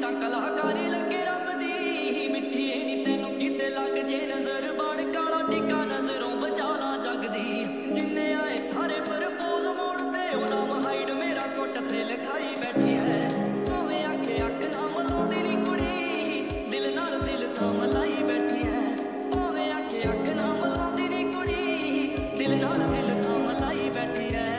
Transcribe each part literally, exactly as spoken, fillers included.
ਤਾਂ ਕਲਾਕਾਰੀ ਲੱਗੇ ਰੱਬ ਦੀ ਮਿੱਠੀ ਏ ਨੀ ਤੈਨੂੰ ਕਿਤੇ ਲੱਗ ਜੇ ਨਜ਼ਰ ਬਣ ਕਾਲਾ ਟਿੱਕਾ ਨਜ਼ਰੋਂ ਬਚਾ ਲਾ ਜਗਦੀ ਜਿੰਨੇ ਆਏ ਸਾਰੇ ਪ੍ਰਪੋਜ਼ ਮੋੜਦੇ ਉਹ ਨਾਮ ਹਾਈਡ ਮੇਰਾ ਕੁੱਟ ਤੇ ਲਿਖਾਈ ਬੈਠੀ ਹੈ ਭਾਵੇਂ ਆਖੇ ਅੱਖ ਨਾ ਮਲਾਉਂਦੀ ਨੀ ਕੁੜੀ ਦਿਲ ਨਾਲ ਦਿਲ ਤਾਂ ਮਲਾਈ ਬੈਠੀ ਹੈ ਭਾਵੇਂ ਆਖੇ ਅੱਖ ਨਾ ਮਲਾਉਂਦੀ ਨੀ ਕੁੜੀ ਦਿਲ ਨਾਲ ਦਿਲ ਤਾਂ ਮਲਾਈ ਬੈਠੀ ਹੈ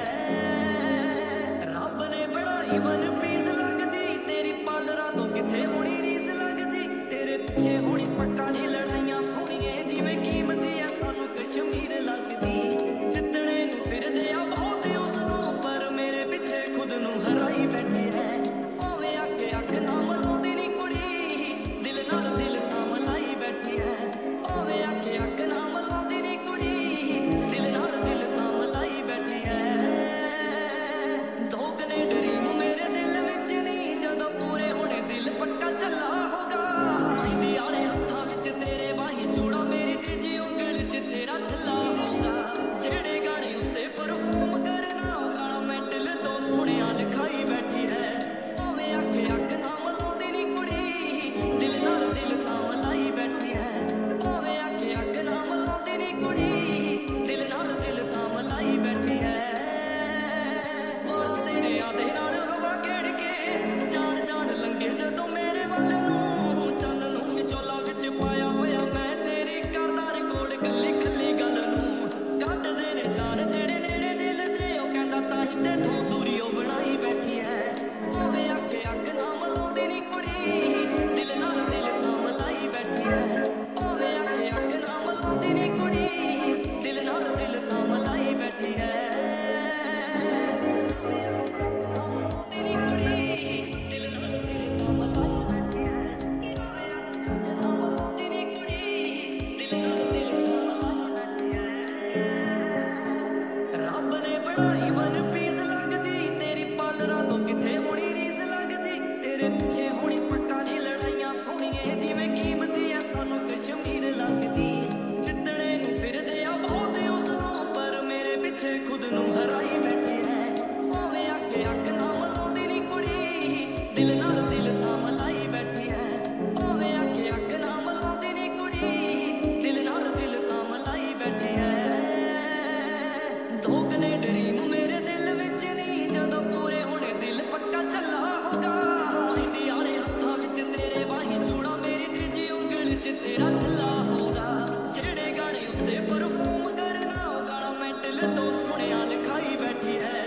ਰੱਬ ਨੇ ਬਣਾਈ ਵਨ ਪੀਸ ਲੱਗਦੀ ਤੇਰੀ ਪਾਲਰਾਂ ਤੋਂ ਕਿੱਥੇ ਹੋਣੀ ਰੀਸ ਲੱਗਦੀ ਤੇਰੇ ਪਿੱਛੇ ਹੋਣੀ ਪੱਕਾ ਨੀ ਲੜਾਈਆਂ ਸੋਹਣੀਏ ਜਿਵੇਂ ਕੀਮਤੀ ਐ ਸਾਨੂੰ ਕਸ਼ਮੀਰ ਲੱਗਦੀ ਜਿੱਤਣੇ ਨੂੰ ਫਿਰਦੇ ਆ ਬਹੁਤ ਉਸ ਨੂੰ ਪਰ ਮੇਰੇ ਪਿੱਛੇ ਖੁਦ ਨੂੰ ਹਰਾਈ ਬੈਠੀ ਹੈ ਭਾਵੇਂ ਆਖੇ ਅੱਖ ਨਾ ਮਲਾਉਂਦੀ ਨੀ ਕੁੜੀ ਦਿਲ ਨਾਲ ਦਿਲ ਤਾਂ ਮਲਾਈ ਬੈਠੀ ਹੈ ਭਾਵੇਂ ਆਖੇ ਅੱਖ ਨਾ ਮਲਾਉਂਦੀ ਨੀ ਕੁੜੀ ਦਿਲ ਨਾਲ ਦਿਲ ਤਾਂ ਮਲਾਈ ਬੈਠੀ ਹੈ ਦੋ ਕਨੇ ਡਰੀਮ ਮੇਰੇ ਦਿਲ ਵਿੱਚ ਨੀ ਜਦੋਂ ਪੂਰੇ ਹੋਣੇ ਦਿਲ ਪੱਕਾ ਚੱਲਾ ਹੋਗਾ ਮਹਿੰਦੀ ਵਾਲੇ ਹੱਥਾਂ ਵਿੱਚ ਤੇਰੇ ਬਾਹੀਂ ਚੂੜਾ ਮੇਰੀ ਤੀਜੀ ਉਂਗਲ 'ਚ ਤੇਰਾ ਛੱਲਾ ਹੋਗਾ ਜਿਹੜੇ ਗਾਣੇ ਉੱਤੇ ਪਰਫਾਰਮ ਕਰਨਾ ਉਹ ਗਾਣਾ ਮੈਂਟਲ ਤੋਂ ਸੁਣਿਆ ਲਿਖਾਈ ਬੈਠੀ ਹੈ ਭਾਵੇਂ ਆਖੇ ਅੱਖ ਨਾ ਮਲਾਉਂਦੀ ਨੀ ਕੁੜੀ ਦਿਲ ਨਾਲ ਦਿਲ ਤਾਂ ਮਲਾਈ ਬੈਠੀ ਹੈ ਭਾਵੇਂ ਆਖੇ ਅੱਖ ਨਾ ਮਲਾਉਂਦੀ ਨੀ ਕੁੜੀ ਦਿਲ ਨਾਲ ਦਿਲ ਤਾਂ ਮਲਾਈ ਬੈਠੀ ਹੈ ਤੇਰੇ ਆਦੇ ਨਾਲ ਹਵਾ ਖੇਡ ਕੇ ਜਾਣ ਜਾਣ ਲੰਘੇ ਜਦੋਂ ਮੇਰੇ ਵੱਲ ਨੂੰ ਚੰਨ ਨੂੰ ਵਿਚੋਲਾ ਵਿੱਚ ਪਾਇਆ ਹੋਇਆ ਮੈਂ ਤੇਰੀ ਕਰਦਾ ਰਿਕਾਰਡ ਕੱਲੀ ਕੱਲੀ ਗੱਲ ਨੂੰ ਕੱਢਦੇ ਨੇ ਜਾਨ ਜਿਹੜੇ ਨੇੜੇ ਦਿਲ ਦੇ ਉਹ ਕਹਿੰਦਾ ਤਾਂ ਹੀ ਤੇਥੋਂ ਦੂਰੀ ਉਹ ਬਣਾਈ ਬੈਠੀ ਹੈ ਭਾਵੇਂ ਆਖੇ ਅੱਖ ਨਾ ਮਲਾਉਂਦੀ ਨੀ ਕੁੜੀ ਦਿਲ ਨਾਲ ਦਿਲ ਤਾਂ ਮਲਾਈ ਬੈਠੀ ਹੈ ਭਾਵੇਂ ਆਖੇ ਅੱਖ ਨਾ ਮਲਾਉਂਦੀ ਨੀ ਕੁੜੀ ਦਿਲ ਨਾਲ ਦਿਲ ਤਾਂ ਮਲਾਈ ਬੈਠੀ ਹੈ ਰੱਬ ਨੇ ਬਣਾਈ ਵਨ ਪੀਸ ਲੱਗਦੀ ਤੇਰੀ ਪਾਲਰਾਂ ਤੋਂ ਕਿੱਥੇ ਹੋਣੀ ਰੀਸ ਲੱਗਦੀ ਤੇਰੇ ਪਿੱਛੇ ਹੋਣੀ ਪੱਕਾ ਨੀ ਲੜਾਈਆਂ ਸੋਹਣੀਏ ਜਿਵੇਂ ਕੀਮਤੀ ਐ ਸਾਨੂੰ ਕਸ਼ਮੀਰ ਲੱਗਦੀ ਜਿੱਤਣੇ ਨੂੰ ਫਿਰਦੇ ਆ ਬਹੁਤ ਉਸ ਨੂੰ ਪਰ ਮੇਰੇ ਪਿੱਛੇ ਖੁਦ ਨੂੰ ਹਰਾਈ ਬੈਠੀ ਹੈ ਭਾਵੇਂ ਆਖੇ ਅੱਖ ਨਾ ਮਲਾਉਂਦੀ ਨੀ ਕੁੜੀ ਦਿਲ ਨਾਲ ਦਿਲ ਤਾਂ ਮਲਾਈ ਬੈਠੀ ਹੈ ਭਾਵੇਂ ਆਖੇ ਅੱਖ ਨਾ ਮਲਾਉਂਦੀ ਨੀ ਕੁੜੀ ਦਿਲ ਨਾਲ ਦਿਲ ਤਾਂ ਮਲਾਈ ਬੈਠੀ ਹੈ ਦੋ ਕਨੇ ਡਰੀਮ ਮੇਰੇ ਦਿਲ ਵਿੱਚ ਨੀ ਜਦੋਂ ਪੂਰੇ ਹੋਣੇ ਦਿਲ ਪੱਕਾ ਚੱਲਾ ਹੋਗਾ ਮਹਿੰਦੀ ਵਾਲੇ ਹੱਥਾਂ ਵਿੱਚ ਤੇਰੇ ਬਾਹੀਂ ਚੂੜਾ ਮੇਰੀ ਤੀਜੀ ਉਂਗਲ 'ਚ ਤੇਰਾ ਛੱਲਾ ਹੋਗਾ ਜਿਹੜੇ ਗਾਣੇ ਉੱਤੇ ਪਰਫਾਰਮ ਕਰਨਾ ਉਹ ਗਾਣਾ ਮੈਂਟਲ ਤੋਂ ਸੁਣਿਆ ਲਿਖਾਈ ਬੈਠੀ ਹੈ